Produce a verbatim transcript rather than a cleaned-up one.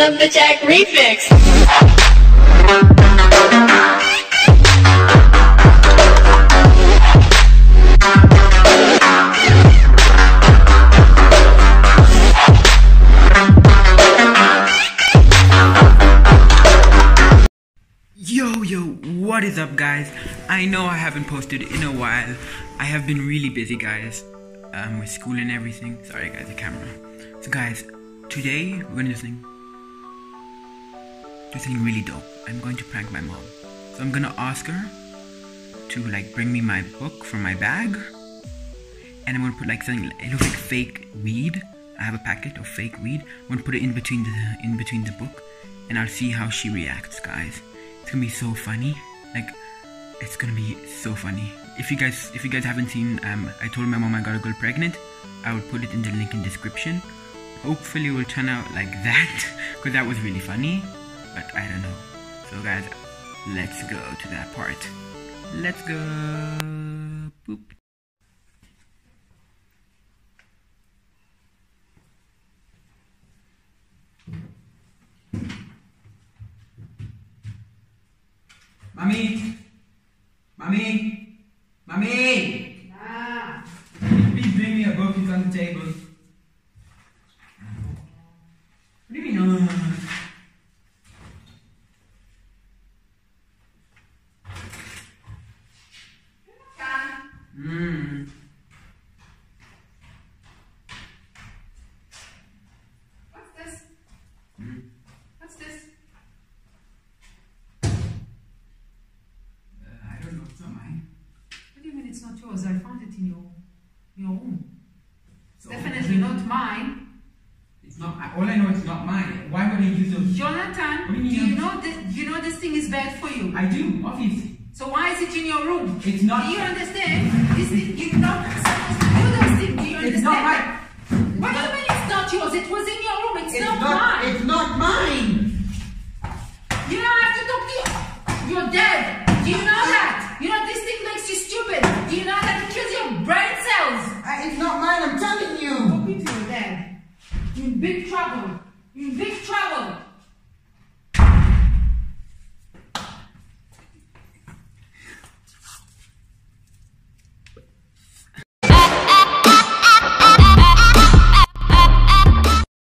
Thumpajack Remix. Yo, yo, what is up, guys? I know I haven't posted in a while. I have been really busy, guys, um, with school and everything. Sorry, guys, the camera. So, guys, today we're gonna do something, do something really dope. I'm going to prank my mom. So I'm gonna ask her to like bring me my book from my bag, and I'm gonna put like something. It looks like fake weed. I have a packet of fake weed. I'm gonna put it in between the in between the book, and I'll see how she reacts, guys. It's gonna be so funny. Like, it's gonna be so funny. If you guys, if you guys haven't seen, um, I told my mom I got a girl pregnant. I will put it in the link in description. Hopefully, it will turn out like that, because that was really funny. But I don't know. So, guys, let's go to that part. Let's go. Boop. Mommy! Mommy! Mommy! Ah. Please bring me a book, it's on the table. What do you mean? Uh, mm. What's this? Mm. What's this? It's not mine. What do you mean it's not yours? I found it in your your room. It's So definitely not mine. It's not. All I know, it's not mine. Why would I use those? Jonathan, What do you do mean? you know that you know this thing is bad for you? I do, obviously. So why is it in your room? It's not. Do you understand? This thing, you're not supposed to do those things. Do you understand? It's not mine. What do you mean it's not yours? It was in your room. It's, It's not, not. mine. It's not mine. You don't have to talk to you. You're dead. Do you know that? You know this thing makes you stupid. Do you know that it kills your brain cells? I, it's not mine. I'm telling you. Talking to your dad. You're in big trouble. You're in big trouble.